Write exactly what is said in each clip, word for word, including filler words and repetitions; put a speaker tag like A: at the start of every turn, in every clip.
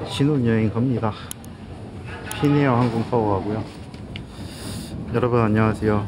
A: 신혼여행 갑니다. 피니어 항공 타고 가고요. 여러분 안녕하세요.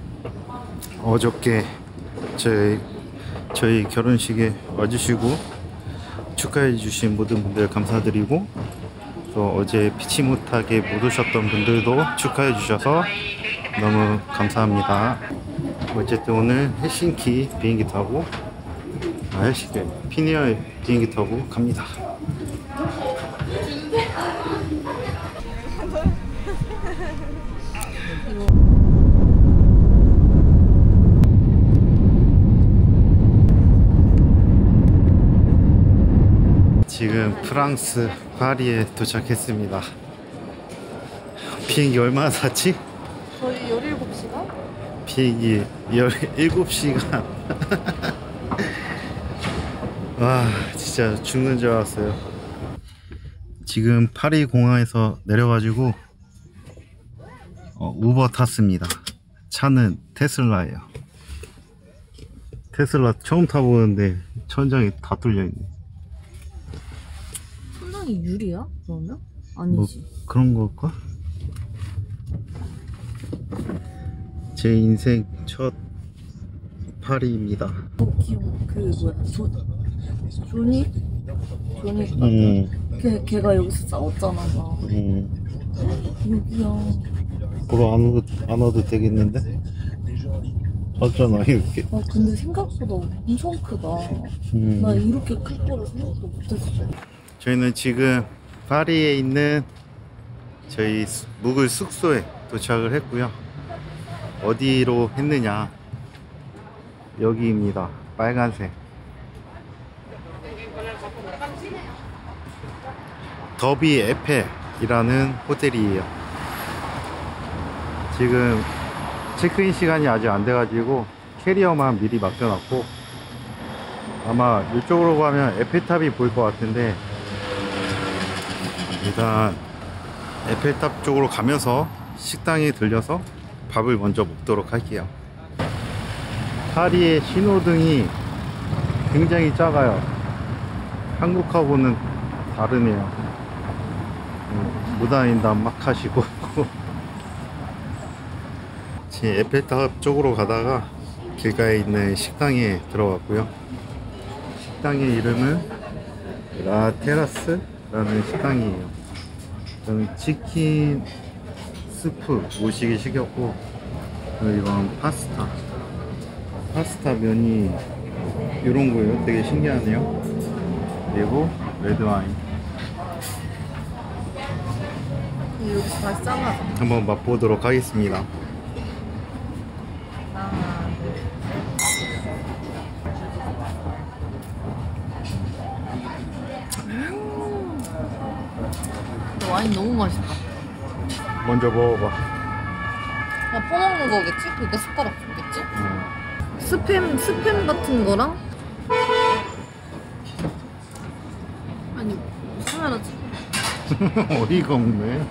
A: 어저께 저희, 저희 결혼식에 와주시고 축하해 주신 모든 분들 감사드리고, 또 어제 피치 못하게 못 오셨던 분들도 축하해 주셔서 너무 감사합니다. 어쨌든 오늘 헬싱키 비행기 타고 아 헬싱키 피니어 비행기 타고 갑니다. 지금 프랑스 파리에 도착했습니다. 비행기 얼마나 탔지?
B: 거의 열일곱 시간?
A: 비행기 열일곱 시간. 와 진짜 죽는 줄 알았어요. 지금 파리 공항에서 내려가지고 어, 우버 탔습니다. 차는 테슬라예요. 테슬라 처음 타보는데 천장이 다 뚫려있네.
B: 천장이 유리야? 그러면?
A: 뭐
B: 아니지.
A: 그런 걸까? 제 인생 첫 파리입니다.
B: 어, 귀여워. 그 뭐야? 조, 조니? 조니?
A: 음,
B: 걔, 걔가 여기서 싸웠잖아. 막.
A: 음.
B: 여기야.
A: 보러 안 와도, 안 와도 되겠는데? 맞잖아 이렇게.
B: 아 근데 생각보다 엄청 크다.
A: 음.
B: 나 이렇게 클 거를 생각도 못했어.
A: 저희는 지금 파리에 있는 저희 수- 묵을 숙소에 도착을 했고요. 어디로 했느냐, 여기입니다. 빨간색 더비 에펠이라는 호텔이에요. 지금 체크인 시간이 아직 안 돼가지고 캐리어만 미리 맡겨놨고, 아마 이쪽으로 가면 에펠탑이 보일 것 같은데 일단 에펠탑 쪽으로 가면서 식당에 들려서 밥을 먼저 먹도록 할게요. 파리의 신호등이 굉장히 작아요. 한국하고는 다르네요. 음, 무단횡단 막 하시고. 지금 에펠탑 쪽으로 가다가 길가에 있는 식당에 들어갔고요. 식당의 이름은 라 테라스라는 식당이에요. 저는 치킨 스프 모시기 시켰고, 이건 파스타 파스타 면이 이런 거예요. 되게 신기하네요. 그리고 레드와인.
B: 여기서 다시 잘라서.
A: 한번 맛보도록 하겠습니다.
B: 하나, 둘. 음. 와인 너무 맛있다.
A: 먼저 먹어봐.
B: 그냥 퍼먹는 거겠지? 그러니까 숟가락 줬겠지?
A: 음.
B: 스팸, 스팸 같은 거랑? 아니, 카메라 찍어.
A: 어이가 없네.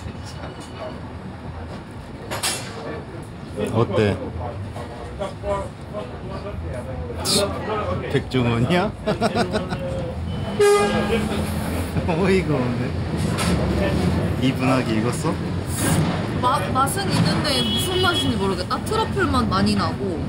A: 어때? 백종원이야? 어이가 없네. 이분하게 익었어?
B: 마, 맛은 있는데 무슨 맛인지 모르겠다. 트러플 맛 많이 나고.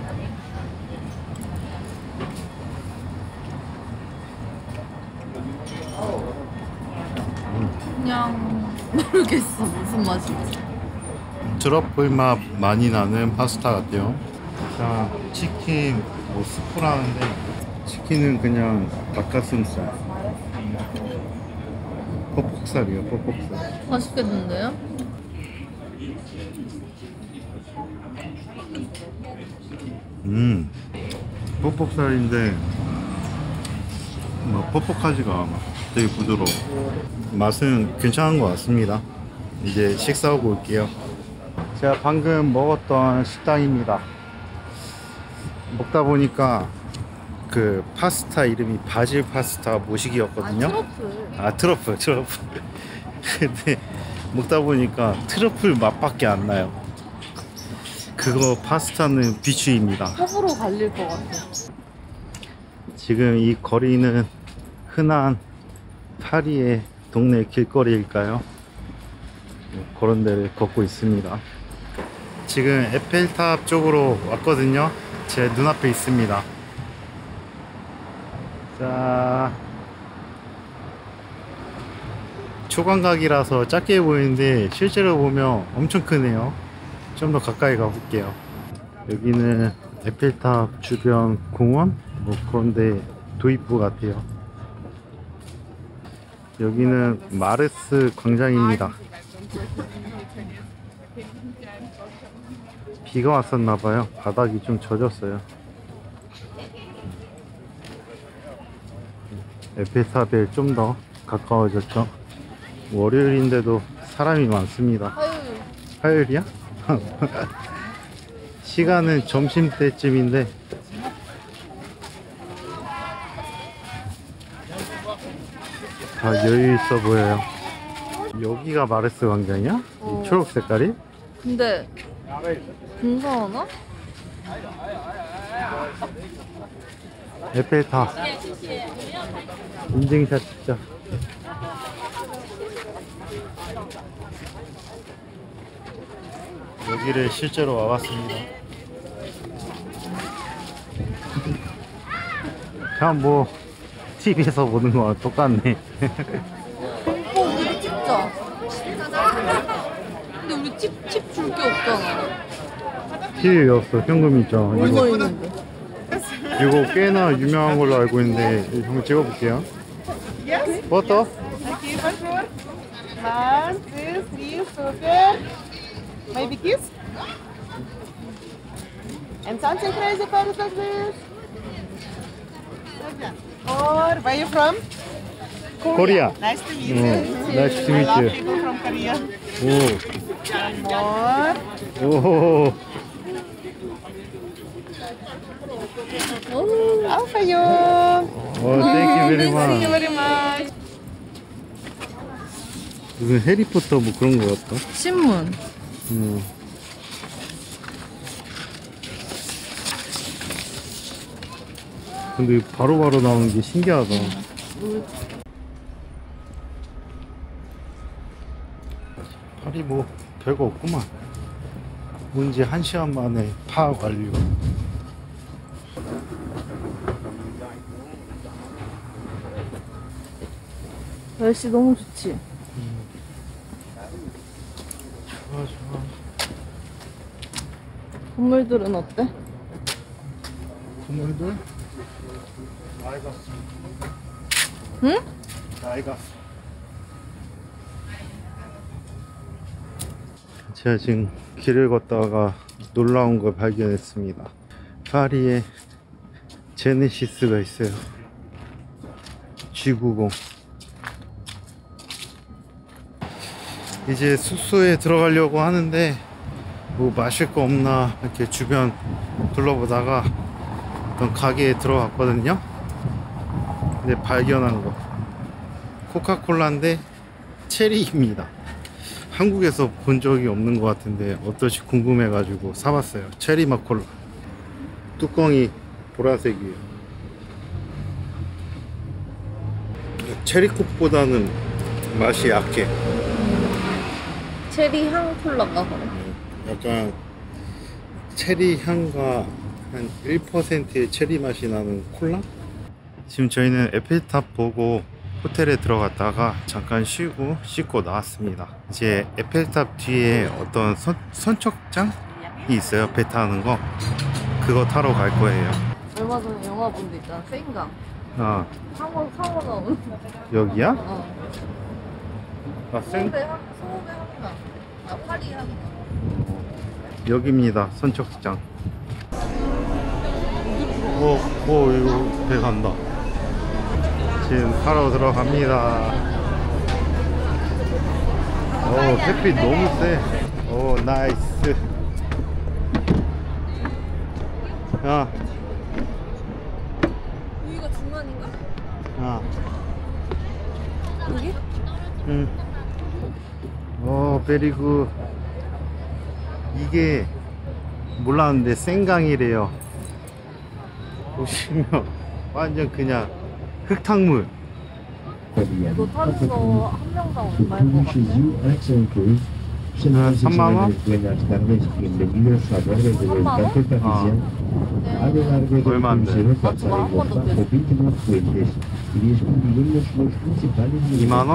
B: 그냥 모르겠어 무슨 맛인지.
A: 트러플 맛 많이 나는 파스타 같아요. 자, 치킨 뭐 스프라는데, 치킨은 그냥 닭가슴살, 퍽퍽살이에요. 퍽퍽살.
B: 맛있겠는데요?
A: 음, 퍽퍽살인데 뭐 퍽퍽하지가 않아. 되게 부드러워. 맛은 괜찮은 것 같습니다. 이제 식사하고 올게요. 제가 방금 먹었던 식당입니다. 먹다 보니까 그 파스타 이름이 바질 파스타 모시기였거든요.
B: 아, 트러플.
A: 아 트러플 트러플. 근데 먹다 보니까 트러플 맛밖에 안 나요. 그거 파스타는 비추입니다.
B: 호불호 갈릴 것 같아.
A: 지금 이 거리는 흔한 파리의 동네 길거리일까요? 그런 데를 걷고 있습니다. 지금 에펠탑 쪽으로 왔거든요. 제 눈앞에 있습니다. 자, 초광각이라서 작게 보이는데 실제로 보면 엄청 크네요. 좀 더 가까이 가볼게요. 여기는 에펠탑 주변 공원? 뭐 그런데 도입부 같아요. 여기는 마르스 광장입니다. 비가 왔었나봐요. 바닥이 좀 젖었어요. 에펠탑에 좀 더 가까워졌죠. 월요일인데도 사람이 많습니다.
B: 화요일.
A: 화요일이야? 시간은 점심때쯤인데 다 여유 있어 보여요. 여기가 마르스 광장이야?
B: 어.
A: 이 초록 색깔이?
B: 근데 공사하나?
A: 에펠탑 인증샷 찍자. 여기를 실제로 와봤습니다. 그냥 뭐 티비에서 보는 거랑 똑같네.
B: 어, 우리 찍자. 근데 우리 팁, 팁 줄 게 없잖아.
A: 티비 왜 없어? 현금 있죠.
B: 얼마
A: 이거,
B: 있는데?
A: 이거 꽤나 유명한 걸로 알고 있는데 한번 찍어볼게요. 포토?
C: Aqui, bonjour. One, two, three, super. Maybe kiss? And something crazy for us like this. Or where are you from?
A: 코리아.
C: Nice to meet
A: 어,
C: you.
A: nice to
C: I
A: meet
C: love
A: you.
C: people from Korea.
A: 오,
C: More.
A: 오,
C: How for you?
A: 어, thank you very
C: Thank you
A: much.
C: very much.
A: 무슨 해리포터 뭐 그런 거 같다.
B: 신문.
A: 음. 근데 바로바로 나오는 게 신기하다. 팔이 뭐 별거 없구만. 뭔지 한 시간 만에 파악 완료.
B: 날씨 너무 좋지?
A: 좋아 좋아.
B: 건물들은 어때?
A: 건물들? 나이가
B: 응?
A: 나이가 제가 지금 길을 걷다가 놀라운 걸 발견했습니다. 파리에 제네시스가 있어요. 지 구십. 이제 숙소에 들어가려고 하는데 뭐 마실 거 없나 이렇게 주변 둘러보다가 어떤 가게에 들어갔거든요. 근데 발견한 거 코카콜라인데 체리입니다. 한국에서 본 적이 없는 것 같은데 어떨지 궁금해 가지고 사봤어요. 체리 맛 콜라. 뚜껑이 보라색이에요. 체리콕보다는 맛이 약해.
B: 체리 향 콜라가 그래.
A: 약간 체리 향과 한 일 퍼센트의 체리 맛이 나는 콜라? 지금 저희는 에펠탑 보고 호텔에 들어갔다가 잠깐 쉬고 씻고 나왔습니다. 이제 에펠탑 뒤에 어떤 선, 선착장이 있어요. 배 타는 거. 그거 타러 갈 거예요.
B: 얼마 전에 영화 본 데 있잖아. 생강.
A: 아,
B: 상어, 상어 나오는.
A: 여기야?
B: 어.
A: 아, 생...
B: 소배 향, 소배 향나. 아, 파리 향나.
A: 여기입니다. 선착장. 오, 오, 이거 배 간다. 지금 타러 들어갑니다. 오, 햇빛 너무 세. 오, 나이스. 야,
B: 여기가 중간인가?
A: 야,
B: 여기?
A: 응. 오, 베리굿. 이게 몰랐는데 생강이래요. 보시면 완전 그냥 흙탕물.
B: 이거 타면서 한 명당 얼마일 것 같아?
A: 삼만 원? 얼마인데? 이만 원?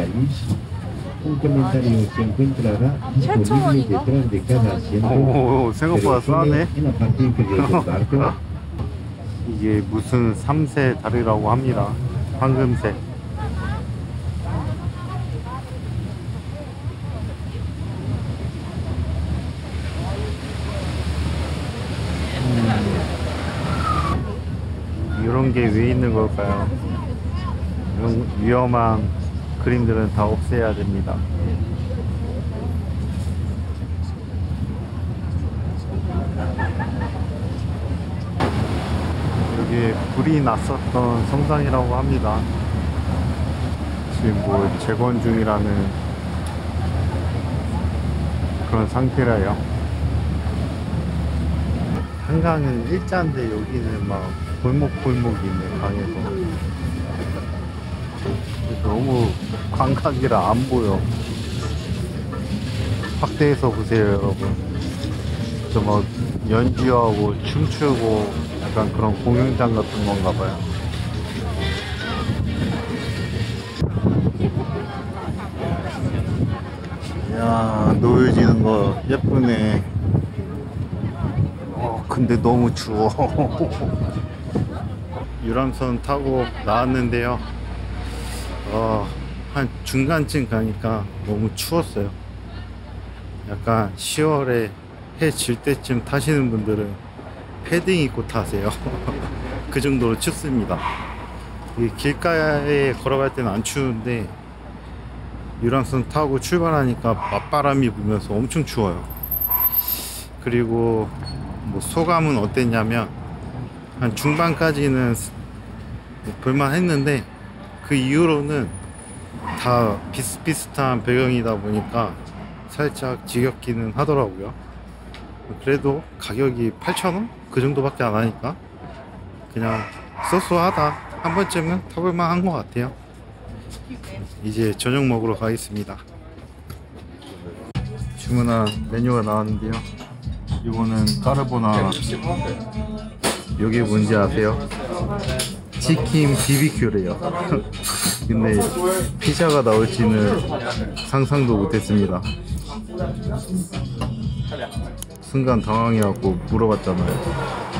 B: 칠천 원인가?
A: 오, 생각보다 싸네. 이게 무슨 삼세 다리라고 합니다. 황금색. 이런 게 왜 있는 걸까요? 이런 위험한 그림들은 다 없애야 됩니다. 여기에 불이 났었던 성당이라고 합니다. 지금 뭐 재건 중이라는 그런 상태라요. 한강은 일자인데 여기는 막 골목골목이 있네, 강에서. 너무 광각이라 안 보여. 확대해서 보세요, 여러분. 저 막 연주하고 춤추고 약간 그런 공연장 같은 건가 봐요. 이야, 노을 지는 거 예쁘네. 어, 근데 너무 추워. 유람선 타고 나왔는데요. 어, 한 중간쯤 가니까 너무 추웠어요. 약간 시월에 해 질 때쯤 타시는 분들은 패딩 입고 타세요. 그 정도로 춥습니다. 이 길가에 걸어갈 때는 안 추운데 유람선 타고 출발하니까 맞바람이 불면서 엄청 추워요. 그리고 뭐 소감은 어땠냐면 한 중반까지는 볼만했는데 그 이후로는 다 비슷비슷한 배경이다 보니까 살짝 지겹기는 하더라고요. 그래도 가격이 팔천 원? 그 정도밖에 안 하니까 그냥 쏘쏘하다, 한 번쯤은 타볼만 한 것 같아요. 이제 저녁 먹으러 가겠습니다. 주문한 메뉴가 나왔는데요. 이거는 까르보나라. 여기 뭔지 아세요? 치킨 비비큐래요. 근데 피자가 나올지는 상상도 못했습니다. 순간 당황해갖고 물어봤잖아요.